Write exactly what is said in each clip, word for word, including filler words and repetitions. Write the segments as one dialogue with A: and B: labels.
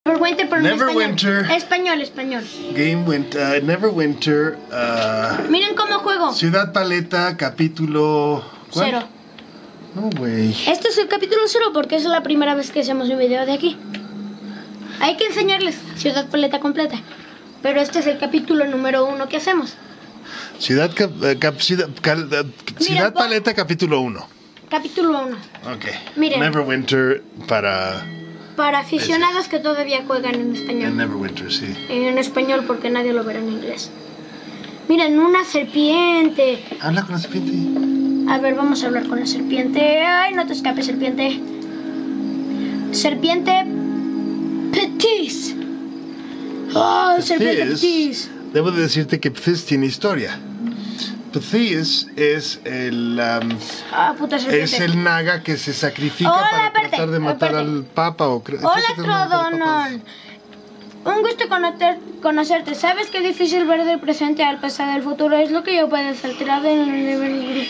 A: Neverwinter, pero
B: Neverwinter.
A: Español, español.
B: Game Winter, uh, Neverwinter. Uh,
A: Miren cómo juego.
B: Ciudad Paleta, capítulo... ¿cuál?
A: Cero.
B: No, güey.
A: Este es el capítulo cero porque es la primera vez que hacemos un video de aquí. Hay que enseñarles Ciudad Paleta completa. Pero este es el capítulo número uno que hacemos.
B: Ciudad, cap, cap, ciudad, cal, ciudad
A: Mira,
B: Paleta, capítulo uno.
A: Capítulo uno.
B: Ok.
A: Miren.
B: Neverwinter para...
A: Para aficionados que todavía juegan en español.
B: En Neverwinter, sí.
A: En español porque nadie lo verá en inglés. Miren, una serpiente.
B: Habla con la serpiente.
A: A ver, vamos a hablar con la serpiente. Ay, no te escapes, serpiente. Serpiente Petis. Oh, serpiente Petis.
B: Debo de decirte que Pthis tiene historia. Pthis es el um,
A: ah, puta serpiente.
B: es el naga que se sacrifica
A: Hola,
B: para
A: espérate,
B: tratar de matar
A: espérate.
B: al papa o
A: Hola, Trodonon. Un gusto conocer, conocerte. ¿Sabes qué difícil ver del presente al pasado del futuro? Es lo que yo puedo alterar en el nivel.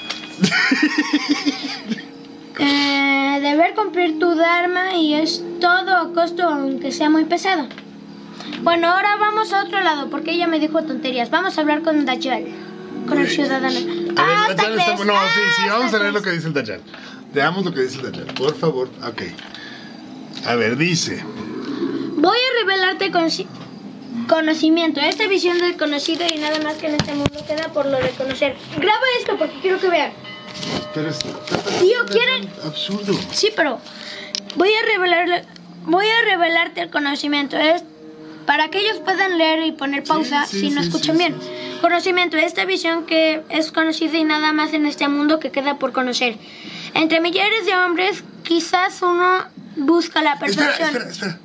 A: eh, deber cumplir tu dharma y es todo a costo aunque sea muy pesado. Bueno, ahora vamos a otro lado porque ella me dijo tonterías. Vamos a hablar con Dajjal, con el ciudadano.
B: A ver,
A: Ah,
B: el
A: hasta
B: Dajjal está...
A: tres.
B: No, sí, sí,
A: Ah,
B: vamos
A: hasta
B: a leer
A: tres.
B: lo que dice el Dajjal. Veamos lo que dice el Dajjal, por favor. Ok. A ver, dice...
A: Voy a revelarte con conocimiento. Esta visión del conocido y nada más que en este mundo queda por lo de conocer. Graba esto porque quiero que vean.
B: Pero es...
A: Tío, ¿quieren?
B: Absurdo.
A: Sí, pero voy a revelarle, voy a revelarte el conocimiento. Es para que ellos puedan leer y poner pausa
B: Sí, sí,
A: si no
B: sí,
A: escuchan
B: sí,
A: bien.
B: sí, sí.
A: Conocimiento, esta visión que es conocida y nada más en este mundo que queda por conocer. Entre millares de hombres, quizás uno busca la
B: Espera,
A: perfección.
B: espera, espera.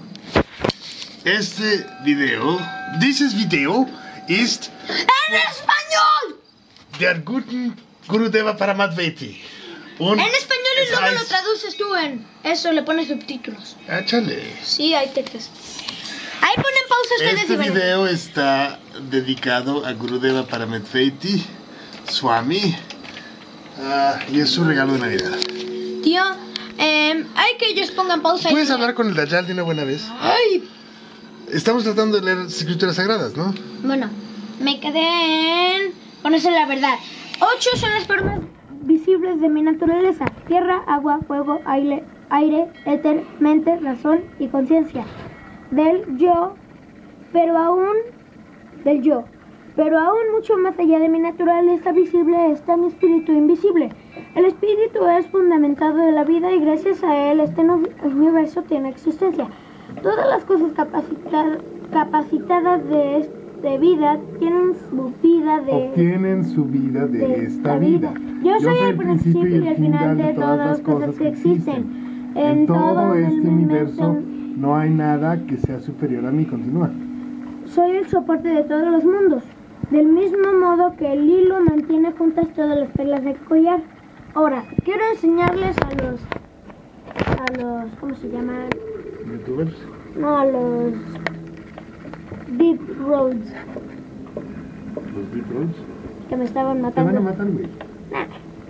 B: Este video, dieses Video ist
A: ¡En español!
B: der guten Gurudeva Paramadveti. Un...
A: En español y
B: es-
A: luego lo
B: es-
A: traduces tú en eso, le pones subtítulos.
B: Échale.
A: Sí, hay textos. Ahí ponen pausa ustedes
B: Este
A: y ven.
B: video está dedicado a Gurudeva Paramadveti, Swami, ah, y es su regalo de Navidad.
A: Tío, eh, hay que ellos pongan pausa. y-
B: ¿Puedes hablar con el Dajjal de una buena vez?
A: Ay,
B: Estamos tratando de leer escrituras sagradas, ¿no?
A: bueno, me quedé en conocer la verdad. Ocho son las formas visibles de mi naturaleza: tierra, agua, fuego, aire, aire, éter, mente, razón y conciencia. Del yo, pero aún del yo. Pero aún mucho más allá de mi naturaleza visible está mi espíritu invisible. El espíritu es fundamentado de la vida y gracias a él este no- universo tiene existencia. Todas las cosas capacita- capacitadas de, es- de vida tienen su vida de...
C: Obtienen su vida de,
A: de
C: esta vida.
A: Yo soy el principio y el final de todas las cosas que existen.
C: En todo
A: el
C: este universo
A: universo
C: no hay nada que sea superior a mí. Continúa.
A: soy el soporte de todos los mundos. Del mismo modo que el hilo mantiene juntas todas las perlas del collar. Ahora, quiero enseñarles a los... A los... ¿Cómo se llaman?
C: ¿Youtubers?
A: No, a los... Deep Roads.
C: Los Deep Roads.
A: Que me estaban
C: Te
A: matando.
C: van a matar, güey.
A: Nah.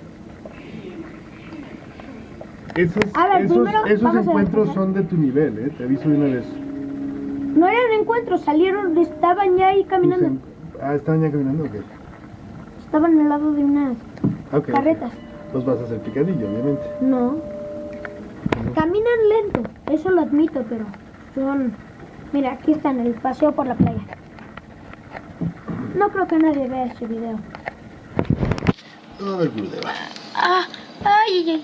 C: Esos,
A: A ver,
C: esos,
A: primero
C: esos
A: vamos a
C: encuentros
A: empezar.
C: son de tu nivel, ¿eh? Te aviso de una vez.
A: No eran encuentros, salieron, estaban ya ahí caminando.
C: Tus en- Ah, ¿están ya caminando? Ok.
A: Estaban al lado de unas
C: Ok, ok.
A: carretas.
C: Los vas a hacer picadillo, obviamente.
A: No. Caminan lento, eso lo admito, pero son... Mira, aquí están, el paseo por la playa. No creo que nadie vea este video.
B: A ver, Gurudeva.
A: Ah, ay, ay, ay.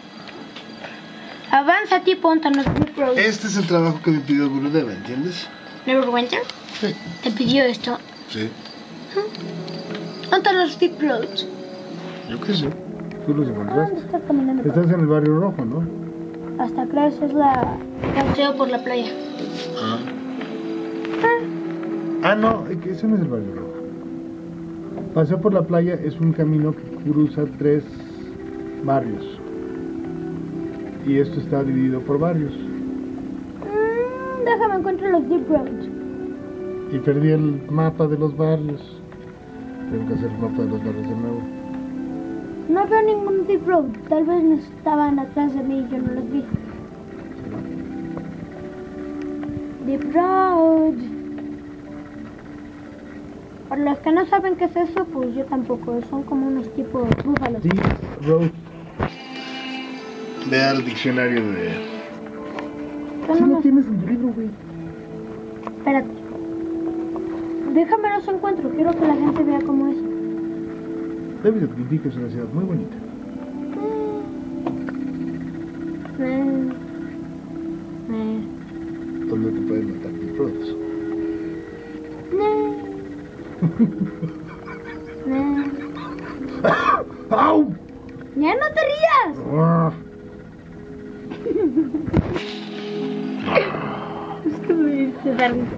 A: Avanza, tipo, ponte los Deep Roads.
B: Este es el trabajo que me pidió Gurudeva, ¿entiendes?
A: Neverwinter
B: Sí.
A: te pidió esto.
B: Sí.
A: ¿Dónde los Deep Roads?
B: Yo qué sé.
C: Tú los
A: Ah,
C: encontraste.
A: está caminando. por-
C: Estás en el barrio rojo, ¿no?
A: Hasta crees es la paseo por la playa.
B: Ah.
C: Ah, no, es que ese no es el barrio rojo. Paseo por la playa es un camino que cruza tres barrios. Y esto está dividido por barrios.
A: Mm, déjame encontrar los Deep Roads.
C: Y perdí el mapa de los barrios. Tengo que hacer el mapa de los barrios de nuevo.
A: No veo ningún Deep Road. Tal vez no estaban atrás de mí y yo no los vi. Deep Road. Para los que no saben qué es eso, pues yo tampoco. Son como unos tipos búfalos.
C: Deep Road. Ve al diccionario de...
A: Son
C: Si no
A: unos-
C: tienes en tu libro, güey.
A: Espérate. Déjame los encuentro. Quiero que la gente vea cómo es.
C: David indica es una ciudad muy bonita.
A: Eh, eh,
C: Donde te pueden matar Deep Roads.
A: eh, eh.
C: ¡Au!
A: ¡Ya no te rías!
C: Ah.
A: Es que me se da risa.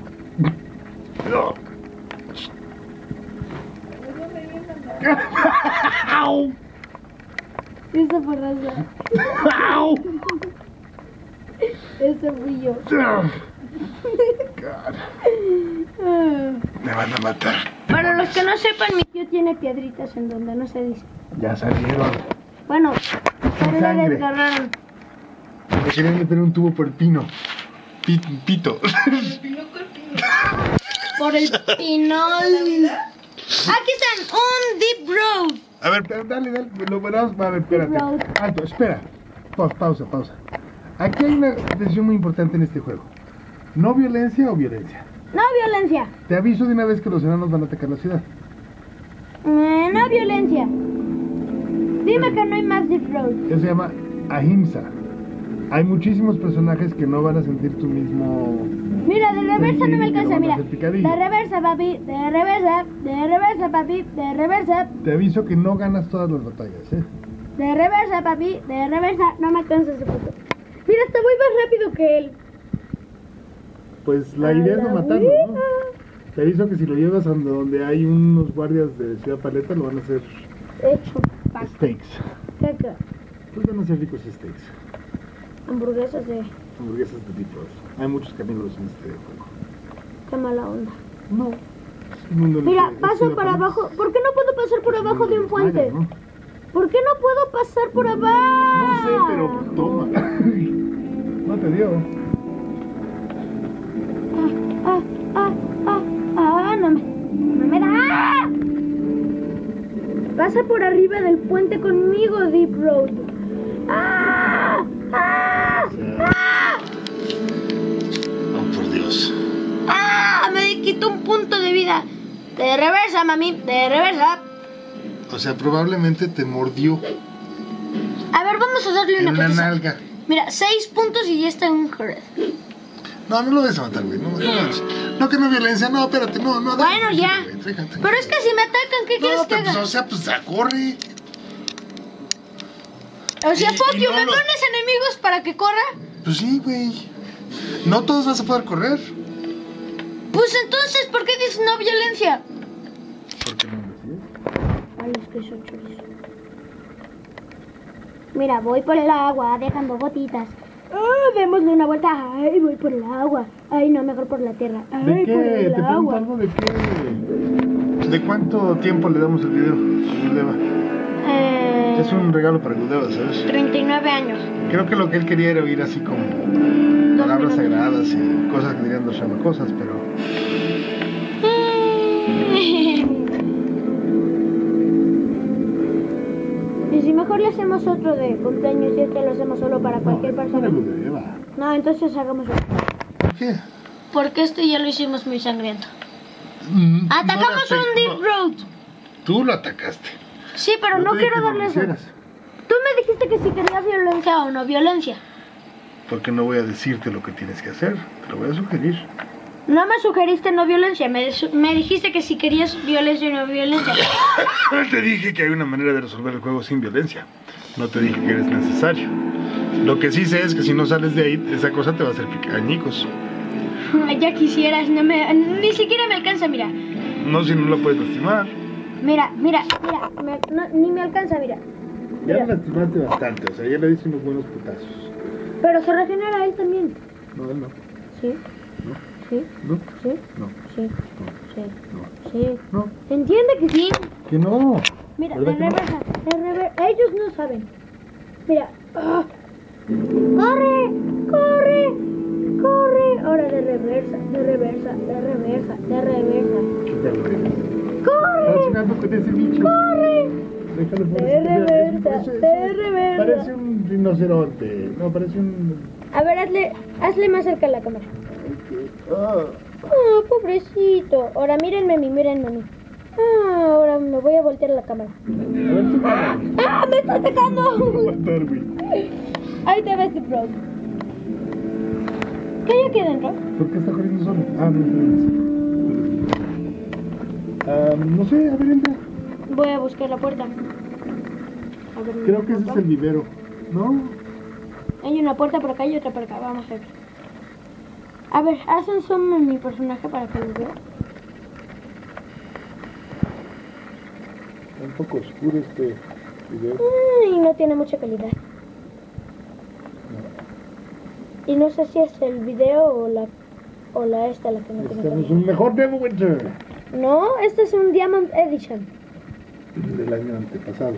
C: ¡Au!
A: Eso fue raza.
C: ¡Au!
A: Eso fui yo.
C: God.
A: Ah.
C: Me van a matar.
A: Para los que no sepan, mi tío tiene piedritas en donde no se dice.
C: Ya salieron.
A: Bueno, pero le
C: sangre.
A: desgarraron.
C: Me querían meter un tubo por el pino. Pi- Pito.
A: Por el pinol. Aquí están, un Deep Road.
C: A ver, pero dale, dale. Lo verás. A ver, espérate.
A: Road.
C: Alto, espera. Pa- pausa, pausa. Aquí hay una decisión muy importante en este juego. No violencia o violencia.
A: No violencia.
C: Te aviso de una vez que los enanos van a atacar la ciudad.
A: Eh, no violencia. Dime que no hay más Deep Road.
C: Eso se llama Ahimsa. Hay muchísimos personajes que no van a sentir tu mismo...
A: Mira, de reversa no me
C: Sí, que
A: alcanza,
C: lo van a
A: mira.
C: hacer picadillo.
A: De reversa, papi. De reversa. De reversa, papi. De reversa.
C: Te aviso que no ganas todas las batallas, ¿eh?
A: De reversa, papi. De reversa. No me alcanza ese puto. Mira, está muy más rápido que él.
C: Pues la idea es no
A: A la
C: matarlo, ¿no?
A: ouija.
C: Te aviso que si lo llevas a donde- donde hay unos guardias de Ciudad Paleta, lo van a hacer
A: Hecho. Pa-
C: steaks.
A: Caca.
C: Pues van a ser ricos steaks.
A: Hamburguesas de...
C: Hamburguesas de Deep Road. Hay muchos caminos en este juego.
A: Qué mala onda.
C: No. Es un mundo en el
A: Mira,
C: que-
A: paso
C: es
A: por
C: una-
A: abajo. ¿Por qué no puedo pasar por
C: es un
A: abajo
C: mundo
A: de un
C: los mayas,
A: puente?
C: ¿no?
A: ¿Por qué no puedo pasar por abajo?
C: No sé, pero toma. No te dio.
A: Ah, ah, ah, ah, no me, no me da. Pasa por arriba del puente conmigo, Deep Road. Ah, ah, ah,
B: Oh, por Dios.
A: ah, me quitó un punto de vida. De reversa, mami, de reversa.
B: O sea, probablemente te mordió
A: A ver, vamos a darle
B: en
A: una
B: la
A: putiza.
B: nalga.
A: Mira, seis puntos y ya está en un Hearth.
B: No, no lo vas a matar, güey. No, no, no, no, que no violencia. No, espérate, no, no.
A: Bueno,
B: déjate,
A: ya.
B: güey, déjate.
A: Pero es que si me atacan, ¿qué quieres
B: No,
A: que
B: pero, pues,
A: haga?
B: o sea, pues ya corre.
A: O sea,
B: y-
A: fuck
B: y
A: you,
B: no
A: ¿me
B: lo-
A: pones enemigos para que corra?
B: Pues sí, güey. No todos vas a poder correr.
A: Pues entonces, ¿por qué dices no violencia?
C: ¿Por qué no me decías?
A: Ay, es que soy chorizo. Mira, voy por el agua dejando gotitas. Ah, démosle una vuelta. Ay, voy por el agua. Ay, no, mejor por la tierra. Ay,
C: ¿De
A: por
C: qué?
A: el
C: Te pregunto
A: agua.
C: algo de qué. ¿De cuánto tiempo le damos el video a Gudeva?
A: Eh,
C: Es un regalo para Gudeva, ¿sabes?
A: treinta y nueve años.
C: Creo que lo que él quería era oír así como
A: Dos
C: palabras
A: minutos.
C: sagradas y cosas que dirían los cosas, pero
A: Y si mejor le hacemos otro de cumpleaños y este lo hacemos solo para cualquier
C: no,
A: persona.
C: para Gudeva.
A: No, entonces hagamos otro.
B: ¿Por qué?
A: Porque este ya lo hicimos muy sangriento.
B: Mm,
A: Atacamos
B: no la
A: un
B: sé,
A: Deep
B: no.
A: Road.
B: Tú lo atacaste.
A: Sí, pero
C: Yo
A: no
C: te dije
A: quiero
C: que no
A: darle
C: lo
A: eso.
C: hicieras,
A: Tú me dijiste que si querías violencia o no violencia.
C: porque no voy a decirte lo que tienes que hacer, te lo voy a sugerir.
A: No me sugeriste no violencia, me, su- me dijiste que si querías violencia o no violencia.
C: Te dije que hay una manera de resolver el juego sin violencia. No te dije que eres necesario. Lo que sí sé es que si no sales de ahí, esa cosa te va a hacer picañicos.
A: Ya quisieras, no me, ni siquiera me alcanza, mira.
C: No si no la puedes lastimar.
A: Mira, mira, mira, me- no, ni me alcanza, mira.
C: Ya
A: Mira.
C: la lastimaste bastante, o sea, ya le diste unos buenos putazos.
A: Pero se regenera él también.
C: No, él no.
A: Sí,
C: No,
A: sí,
C: no,
A: sí,
C: no,
A: sí,
C: no,
A: sí,
C: no.
A: sí.
C: No,
A: ¿Entiende que sí?
C: que no.
A: Mira, de
C: ¿Verdad que no?
A: reversa, de reversa. Ellos no saben. Mira. ¡Ah! ¡Corre! ¡Corre! ¡Corre! Ahora de reversa, de reversa, de reversa, de reversa.
C: ¿Qué tal, güey?
A: ¡Corre!
C: Estás jugando con ese bicho.
A: ¡Corre!
C: Déjalo por
A: De
C: eso, mira,
A: reversa,
C: eso- eso-
A: de
C: eso
A: reversa.
C: Parece un rinoceronte. No, parece un.
A: A ver, hazle, hazle más cerca a la cámara.
C: Ah,
A: Ah, pobrecito. Ahora mírenme a mí, mírenme a mí. Ah, ahora me voy a voltear la cámara.
C: a ver tú.
A: ¡Ah, me está atacando!
C: Aguantar, güey.
A: Ahí te ves, Deep Road. ¿Qué hay aquí adentro?
C: ¿Por qué está corriendo solo? Ah, no, no, Ah, no sé, a ver, entra.
A: Voy a buscar la puerta. A ver,
C: Creo que ese es el vivero. ¿No?
A: Hay una puerta por acá y otra por acá. Vamos a ver. A ver, haz un zoom en mi personaje para que lo vea.
C: Un poco oscuro este video.
A: Y no tiene mucha calidad. Y no sé si es el video o la o la esta la que no tiene
C: Este es
A: calidad.
C: un mejor Demo Winter
A: No, este es un Diamond Edition.
C: del año antepasado.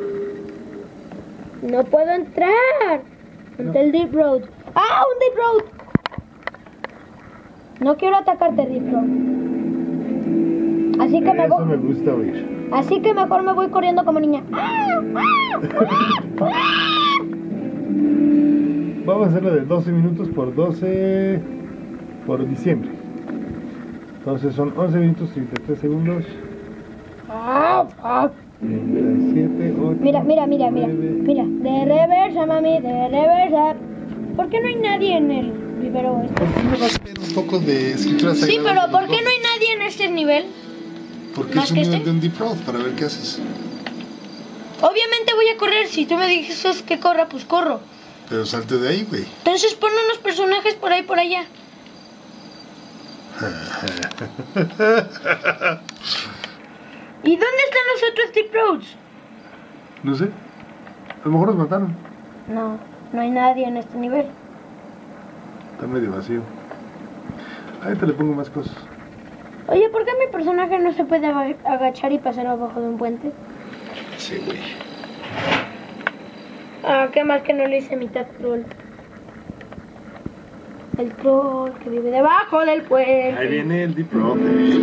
A: No puedo entrar. Ante el Deep Road. ¡Ah, un Deep Road! No quiero atacarte, Deep Road. Así que me
C: Eso
A: voy.
C: me gusta oír.
A: Así que mejor me voy corriendo como niña. ¡Ah! ¡Ah! ¡Ah!
C: Vamos a hacerlo de doce minutos por doce por diciembre. Entonces son once minutos treinta y tres segundos.
A: ¡Ah! ¡Ah!
C: siete, ocho,
A: Mira, mira, mira, mira.
C: nueve.
A: Mira, de reversa, mami, de reversa. ¿Por qué no hay nadie en el vivero este?
B: ¿Por qué no vas a ver un poco de escritura
A: Sí,
B: sagrada
A: pero
B: de los
A: ¿por qué no hay
B: goblins?
A: nadie en este nivel?
B: Porque
A: más
B: es un
A: que
B: nivel
A: este?
B: de un Deep Road para ver qué haces.
A: Obviamente voy a correr. Si tú me dices que corra, pues corro.
B: Pero salte de ahí, güey.
A: Entonces pon unos personajes por ahí, por allá. ¿Y dónde están los otros Deep Roads?
C: No sé. A lo mejor los mataron.
A: No, no hay nadie en este nivel.
C: Está medio vacío. Ahí te le pongo más cosas.
A: Oye, ¿por qué mi personaje no se puede ag- agachar y pasar abajo de un puente?
B: Sí, güey.
A: Ah, qué mal que no le hice mitad troll. El troll que vive debajo del puente.
C: Ahí viene el Deep Road. eh.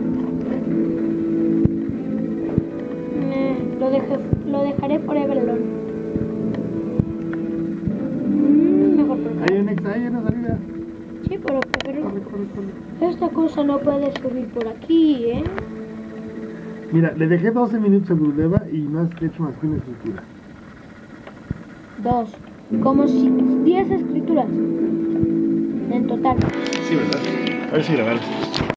A: Eh, lo, dejé, lo dejaré forever alone. Mm, mejor por acá.
C: Hay un extra, hay una salida.
A: Sí, pero prefiero...
C: Corre, corre, corre.
A: Esta cosa no puede subir por aquí, ¿eh?
C: Mira, le dejé doce minutos a Grudeva y no has hecho más que una escritura.
A: Dos. Como si... Diez escrituras. En total.
B: Sí, ¿verdad? A ver si grabaron.